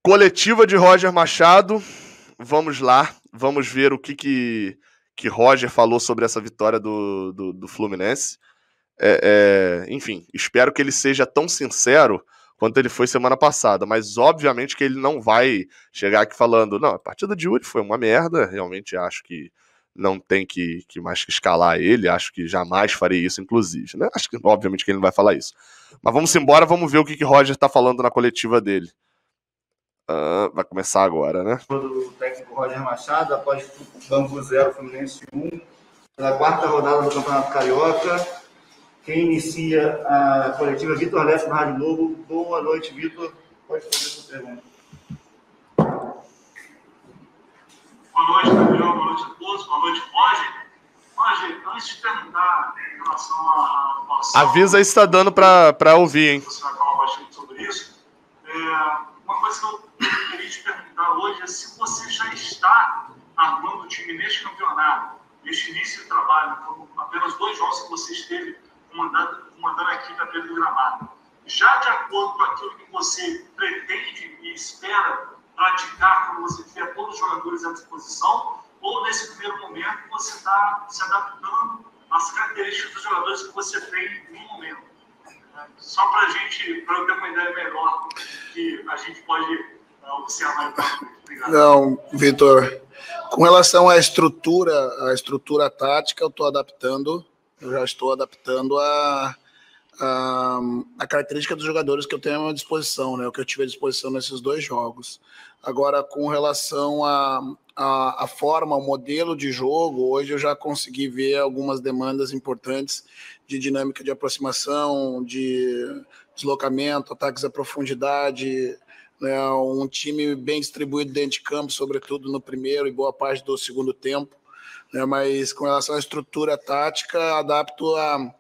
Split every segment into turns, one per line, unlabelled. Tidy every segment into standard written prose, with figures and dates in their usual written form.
Coletiva de Roger Machado. Vamos lá. Vamos ver o que Roger falou sobre essa vitória do Fluminense. Enfim, espero que ele seja tão sincero quanto ele foi semana passada, mas obviamente que ele não vai chegar aqui falando, não, a partida de Yuri foi uma merda, realmente acho que não tem que mais que escalar ele, acho que jamais farei isso, inclusive, né? Acho que, obviamente, que ele não vai falar isso. Mas vamos embora, vamos ver o que Roger tá falando na coletiva dele. Vai começar agora, né?
Do técnico Roger Machado, após Bangu 0, Fluminense 1, pela quarta rodada do Campeonato Carioca. Quem inicia a coletiva, Vitor Leff, na Rádio Globo. Boa noite, Vitor. Pode fazer a sua pergunta.
Boa noite, Gabriel. Boa noite a todos. Boa noite, Roger. Roger, antes de perguntar em relação à atuação...
Avisa aí se está dando para ouvir, hein?
Você vai falar bastante sobre isso. Uma coisa que eu queria te perguntar hoje é se você já está armando o time neste campeonato, neste início de trabalho. Foram apenas 2 jogos que você esteve comandando a equipe a Pedro do Gramado. Já de acordo com aquilo que você pretende e espera praticar quando você tiver todos os jogadores à disposição, ou nesse primeiro momento você está se adaptando às características dos jogadores que você tem no momento? Só para eu ter uma ideia melhor que a gente pode observar. Obrigado.
Não, Vitor, com relação à estrutura tática, eu já estou adaptando a característica dos jogadores que eu tenho à minha disposição, né? O que eu tive à disposição nesses 2 jogos. Agora, com relação à forma, o modelo de jogo, hoje eu já consegui ver algumas demandas importantes de dinâmica de aproximação, de deslocamento, ataques à profundidade, né? Um time bem distribuído dentro de campo, sobretudo no primeiro e boa parte do segundo tempo, né? Mas com relação à estrutura tática, adapto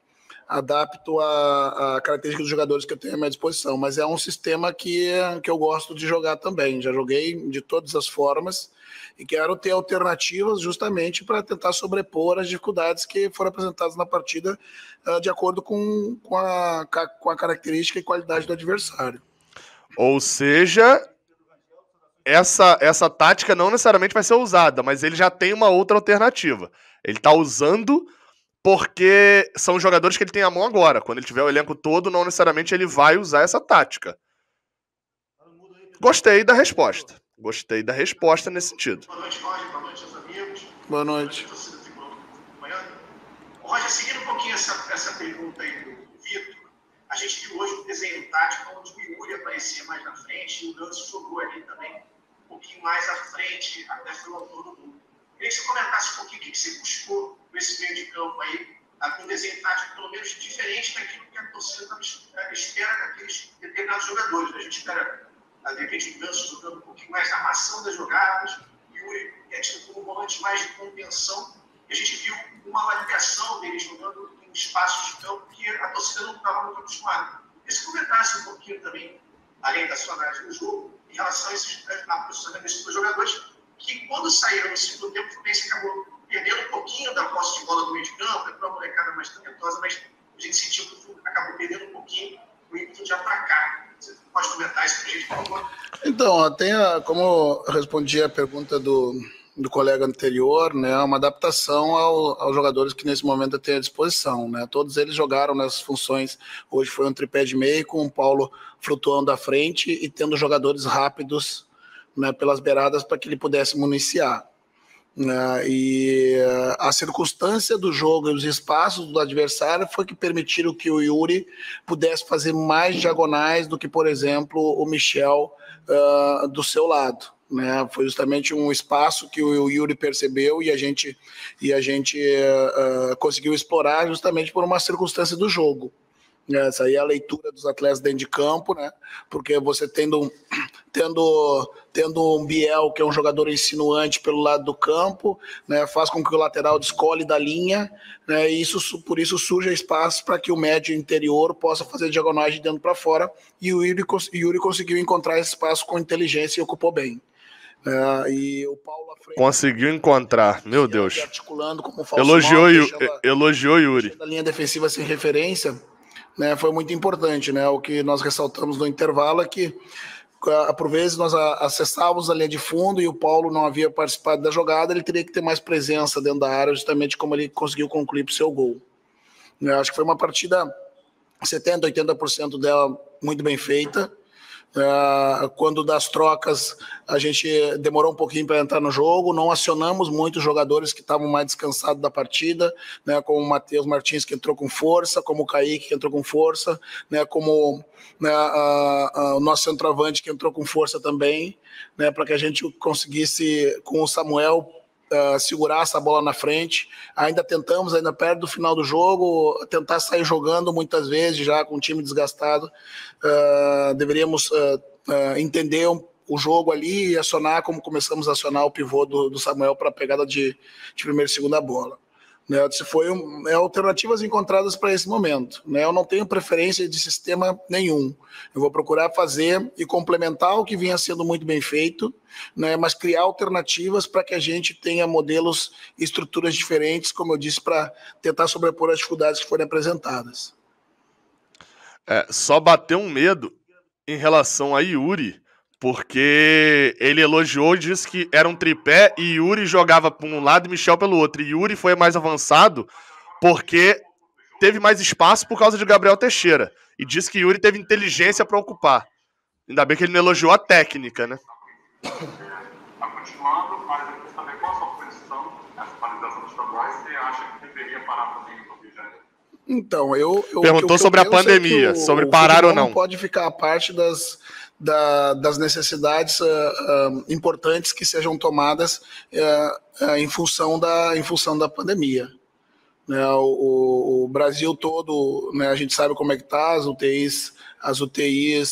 a característica dos jogadores que eu tenho à minha disposição, mas é um sistema que eu gosto de jogar também. Já joguei de todas as formas e quero ter alternativas justamente para tentar sobrepor as dificuldades que foram apresentadas na partida de acordo com a característica e qualidade do adversário.
Ou seja, essa tática não necessariamente vai ser usada, mas ele já tem uma outra alternativa. Ele está usando porque são jogadores que ele tem à mão agora. Quando ele tiver o elenco todo, não necessariamente ele vai usar essa tática. Gostei da resposta. Gostei da resposta nesse sentido.
Boa noite, Roger. Boa noite, seus amigos.
Boa noite.
Roger, seguindo um pouquinho essa pergunta aí do Vitor, a gente viu hoje um desenho tático onde o Yuri aparecia mais na frente e o Ganso jogou ali também um pouquinho mais à frente, até foi o autor do gol. Queria que você comentasse um pouquinho o que você buscou nesse meio de campo aí, com um desenho tático pelo menos diferente daquilo que a torcida espera daqueles determinados jogadores. A gente espera, de repente, o Ganso jogando um pouquinho mais na armação das jogadas, e o Yuri é tido como um volante mais de contenção, e a gente viu uma ligação dele jogando em espaços de campo que a torcida não estava muito acostumada. E se comentasse um pouquinho também, além da sua análise do jogo, em relação a posicionamento dos jogadores, que quando saíram no segundo tempo, o Fluminense acabou perdendo um pouquinho da posse de bola do meio de campo, para uma molecada mais talentosa, mas a gente sentiu que o Fluminense acabou perdendo um pouquinho o ímpeto de atacar. Você pode comentar isso para a gente, por favor?
Então, como eu respondi a pergunta do colega anterior, né, uma adaptação aos jogadores que nesse momento eu tenho à disposição, né? Todos eles jogaram nessas funções. Hoje foi um tripé de meio com o Paulo flutuando à frente e tendo jogadores rápidos, né, pelas beiradas para que ele pudesse municiar. E a circunstância do jogo e os espaços do adversário foi que permitiram que o Yuri pudesse fazer mais diagonais do que, por exemplo, o Michel do seu lado, né? Foi justamente um espaço que o Yuri percebeu e a gente conseguiu explorar justamente por uma circunstância do jogo. Essa aí é a leitura dos atletas dentro de campo, né? Porque você tendo um Biel, que é um jogador insinuante pelo lado do campo, né, faz com que o lateral descole da linha, né, e por isso surge espaço para que o médio interior possa fazer diagonais de dentro para fora, e o Yuri conseguiu encontrar esse espaço com inteligência e ocupou bem. E o Paulo à frente,
conseguiu encontrar, meu Deus.
Articulando como falso
elogiou Yuri.
Da linha defensiva sem referência, né, foi muito importante, né? O que nós ressaltamos no intervalo é que por vezes nós acessávamos a linha de fundo e o Paulo não havia participado da jogada, ele teria que ter mais presença dentro da área, justamente como ele conseguiu concluir para o seu gol. Eu acho que foi uma partida 70%, 80% dela muito bem feita. Quando das trocas a gente demorou um pouquinho para entrar no jogo, não acionamos muitos jogadores que estavam mais descansados da partida, né, como o Matheus Martins, que entrou com força, como o Kaique, que entrou com força, né, como né, o nosso centroavante, que entrou com força também, né, para que a gente conseguisse, com o Samuel, segurar essa bola na frente. Ainda tentamos, ainda perto do final do jogo, tentar sair jogando muitas vezes, já com o time desgastado. Deveríamos entender o jogo ali e acionar, como começamos a acionar o pivô do Samuel para a pegada de primeira e segunda bola. Né, foi alternativas encontradas para esse momento. Né, eu não tenho preferência de sistema nenhum. Eu vou procurar fazer e complementar o que vinha sendo muito bem feito, né, mas criar alternativas para que a gente tenha modelos e estruturas diferentes, como eu disse, para tentar sobrepor as dificuldades que forem apresentadas.
Só bateu um medo em relação a Yuri, porque ele elogiou e disse que era um tripé e Yuri jogava por um lado e Michel pelo outro. E Yuri foi mais avançado porque teve mais espaço por causa de Gabriel Teixeira. E disse que Yuri teve inteligência para ocupar. Ainda bem que ele não elogiou a técnica, né?
Está continuando, mas depois também qual a sua posição nessa paralisação dos estaduais? Você acha que deveria parar também no Rio de Janeiro?
Então, eu
perguntou sobre a pandemia, sobre parar ou não.
Não pode ficar a parte das necessidades importantes que sejam tomadas em função da pandemia. Né, o Brasil todo, né, a gente sabe como é que está, as UTIs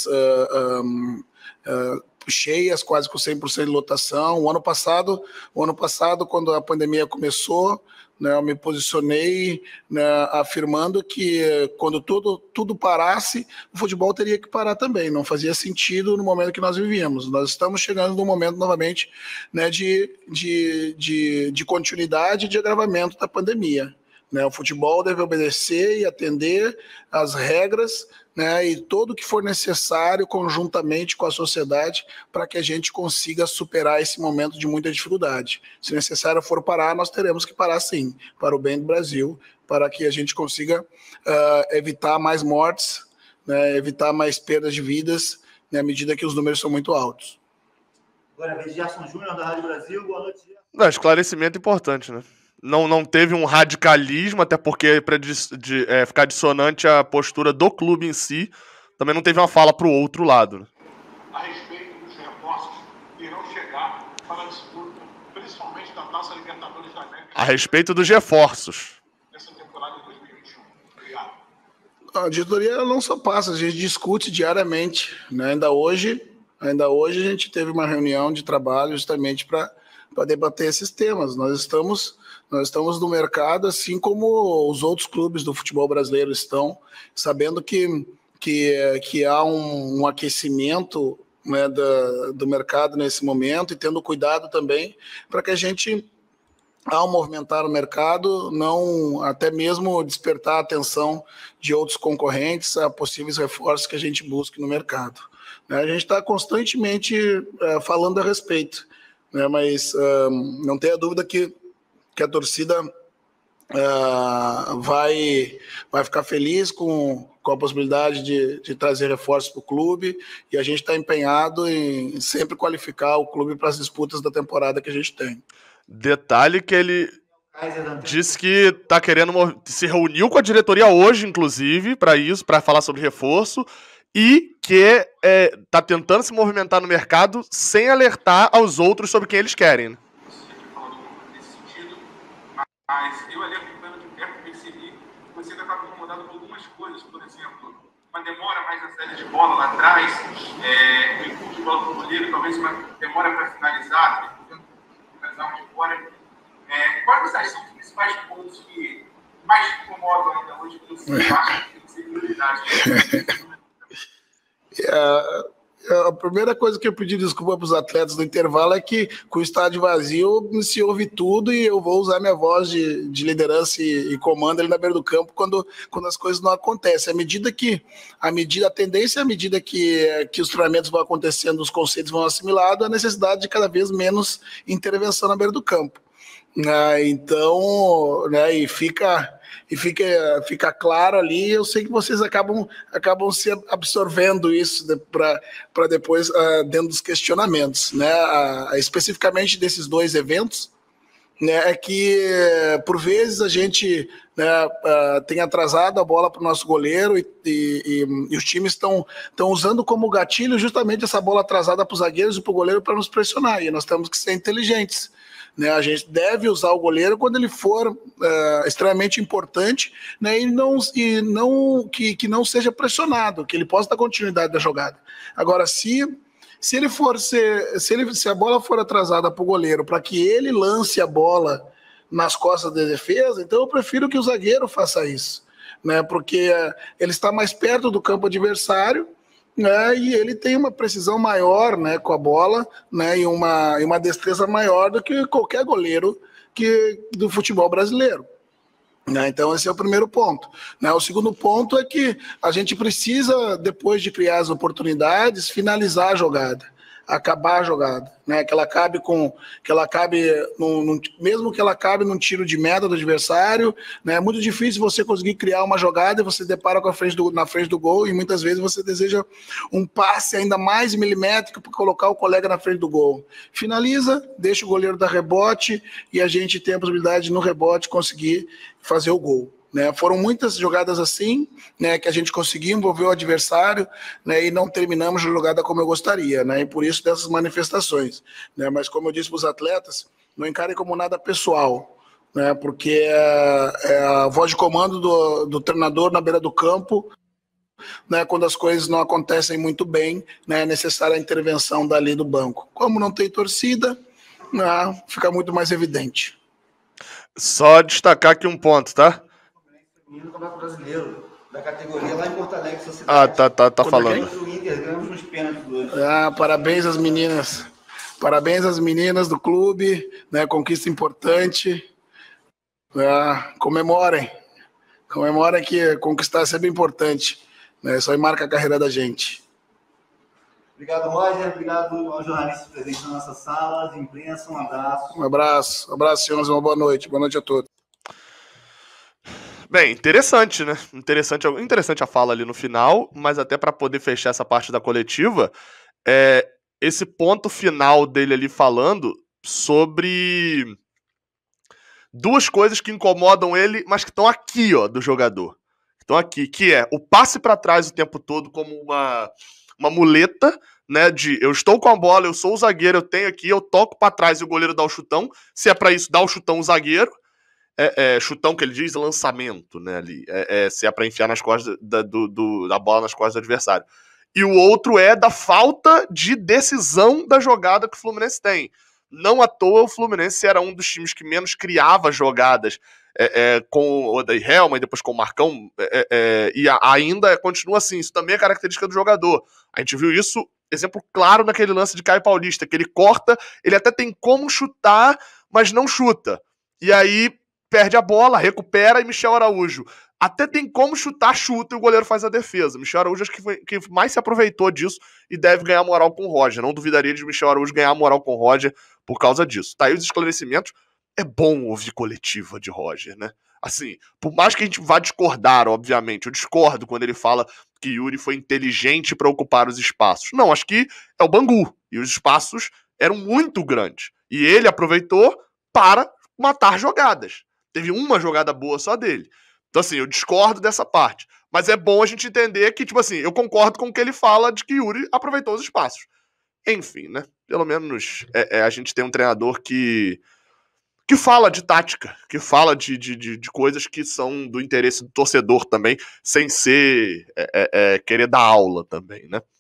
cheias, quase com 100% de lotação. O ano passado, quando a pandemia começou, né, eu me posicionei, né, afirmando que quando tudo parasse, o futebol teria que parar também. Não fazia sentido no momento que nós vivíamos. Nós estamos chegando num momento novamente, né, de continuidade, de agravamento da pandemia. Né, o futebol deve obedecer e atender às regras, né, e tudo que for necessário conjuntamente com a sociedade para que a gente consiga superar esse momento de muita dificuldade. Se necessário for parar, nós teremos que parar sim, para o bem do Brasil, para que a gente consiga evitar mais mortes, né, evitar mais perdas de vidas, né, à medida que os números são muito altos.
Agora, a vez de Gerson Júnior, da Rádio Brasil. Boa noite.
Esclarecimento importante, né? Não teve um radicalismo, até porque ficar dissonante a postura do clube em si, também não teve uma fala para o outro lado. Né?
A respeito dos reforços que irão chegar para a disputa, principalmente da Taça Libertadores da América.
A respeito dos reforços.
Nessa temporada de 2021. Obrigado.
A diretoria não só passa, a gente discute diariamente. Né? Ainda hoje a gente teve uma reunião de trabalho justamente para debater esses temas. Nós estamos no mercado, assim como os outros clubes do futebol brasileiro estão, sabendo que há um aquecimento, né, do mercado nesse momento e tendo cuidado também para que a gente, ao movimentar o mercado, não até mesmo despertar a atenção de outros concorrentes a possíveis reforços que a gente busque no mercado. A gente está constantemente falando a respeito, né, mas não tenha dúvida que a torcida vai ficar feliz com a possibilidade de trazer reforços para o clube, e a gente está empenhado em sempre qualificar o clube para as disputas da temporada que a gente tem.
Detalhe que ele disse que está querendo, se reuniu com a diretoria hoje, inclusive, para isso, para falar sobre reforço, e que está tentando se movimentar no mercado sem alertar aos outros sobre quem eles querem. Né?
Mas eu ali acompanhando de perto percebi que você ainda estava incomodado com algumas coisas, por exemplo, uma demora mais na saída de bola lá atrás, um impulso de bola para o goleiro, talvez uma demora para finalizar de fora. Quais são os principais pontos que mais te incomodam ainda hoje que você acha que tem que ser prioridade?
A primeira coisa que eu pedi desculpa para os atletas no intervalo é que com o estádio vazio se ouve tudo e eu vou usar minha voz de liderança e comando ali na beira do campo quando as coisas não acontecem. A tendência, à medida que os treinamentos vão acontecendo, os conceitos vão assimilados, a necessidade de cada vez menos intervenção na beira do campo. Então, né, e fica claro ali. Eu sei que vocês acabam se absorvendo isso para depois dentro dos questionamentos, né? Especificamente desses dois eventos, né, é que por vezes a gente, né, tem atrasado a bola para o nosso goleiro e os times estão usando como gatilho justamente essa bola atrasada para os zagueiros e para o goleiro para nos pressionar, e nós temos que ser inteligentes. Né, a gente deve usar o goleiro quando ele for extremamente importante, né, que não seja pressionado, que ele possa dar continuidade da jogada. Agora, se a bola for atrasada para o goleiro para que ele lance a bola nas costas da defesa, então eu prefiro que o zagueiro faça isso, né, porque ele está mais perto do campo adversário, né, e ele tem uma precisão maior, né, com a bola, né, e uma destreza maior do que qualquer goleiro do futebol brasileiro. Né, então esse é o primeiro ponto. Né, o segundo ponto é que a gente precisa, depois de criar as oportunidades, finalizar a jogada, acabar a jogada, né, mesmo que ela acabe num tiro de meta do adversário, né, é muito difícil você conseguir criar uma jogada e você depara na frente do gol, e muitas vezes você deseja um passe ainda mais milimétrico para colocar o colega na frente do gol. Finaliza, deixa o goleiro dar rebote e a gente tem a possibilidade de, no rebote, conseguir fazer o gol. Né, foram muitas jogadas assim, né, que a gente conseguiu envolver o adversário, né, e não terminamos a jogada como eu gostaria, né, e por isso dessas manifestações. Né, mas como eu disse para os atletas, não encarem como nada pessoal, né, porque é a voz de comando do treinador na beira do campo, né, quando as coisas não acontecem muito bem, né, é necessária a intervenção dali do banco. Como não tem torcida, né, fica muito mais evidente.
Só destacar aqui um ponto, tá?
No Campeonato Brasileiro, da categoria lá em Porto Alegre, Sociedade.
Tá falando.
O Inter ganhamos nos pênaltis hoje.
Parabéns às meninas. Parabéns às meninas do clube, né? Conquista importante. Comemorem. Comemorem que conquistar é sempre importante. Né? Isso aí marca a carreira da gente.
Obrigado, Roger. Obrigado aos jornalistas presentes na nossa sala de imprensa. Um abraço.
Um abraço, senhores. Uma boa noite. Boa noite a todos.
Bem, interessante, né? Interessante a fala ali no final, mas até para poder fechar essa parte da coletiva, esse ponto final dele ali falando sobre duas coisas que incomodam ele, mas que estão aqui, ó, do jogador. Estão aqui, que é o passe para trás o tempo todo como uma muleta, né, de eu estou com a bola, eu sou o zagueiro, eu tenho aqui, eu toco para trás e o goleiro dá o chutão. Se é para isso, dá o chutão o zagueiro. Chutão que ele diz, lançamento, né, ali. Se é pra enfiar nas costas da bola nas costas do adversário. E o outro é da falta de decisão da jogada que o Fluminense tem. Não à toa o Fluminense era um dos times que menos criava jogadas com o Odair Helman, depois com o Marcão, e ainda continua assim. Isso também é característica do jogador. A gente viu isso, exemplo claro naquele lance de Caio Paulista, que ele corta, ele até tem como chutar, mas não chuta. E aí perde a bola, recupera, e Michel Araújo até tem como chutar, chuta, e o goleiro faz a defesa. Michel Araújo acho que foi quem mais se aproveitou disso e deve ganhar moral com o Roger. Não duvidaria de Michel Araújo ganhar moral com o Roger por causa disso. Tá aí os esclarecimentos. É bom ouvir coletiva de Roger, né? Assim, por mais que a gente vá discordar, obviamente, eu discordo quando ele fala que Yuri foi inteligente para ocupar os espaços. Não, acho que é o Bangu, e os espaços eram muito grandes. E ele aproveitou para matar jogadas. Teve uma jogada boa só dele. Então, assim, eu discordo dessa parte. Mas é bom a gente entender que, tipo assim, eu concordo com o que ele fala de que Yuri aproveitou os espaços. Enfim, né? Pelo menos a gente tem um treinador que fala de tática, que fala de coisas que são do interesse do torcedor também, sem ser querer dar aula também, né?